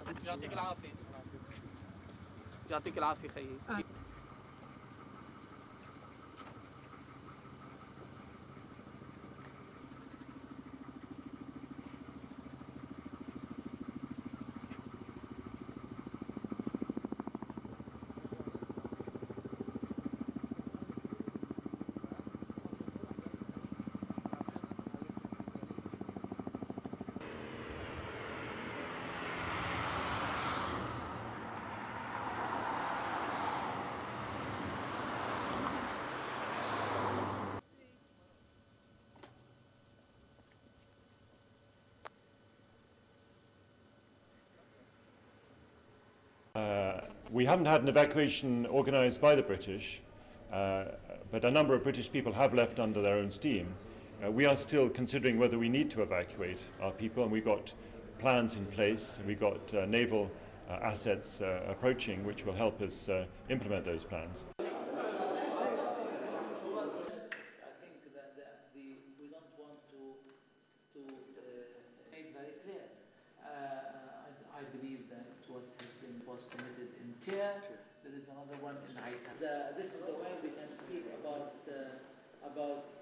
يعطيك العافية. يعطيك العافية خيي. We haven't had an evacuation organised by the British, but a number of British people have left under their own steam. We are still considering whether we need to evacuate our people, and we've got plans in place. We've got naval assets approaching, which will help us implement those plans. I think that we don't want to make very clear. I believe that what was committed in Tyre, there is another one in Aita. This is the way we can speak about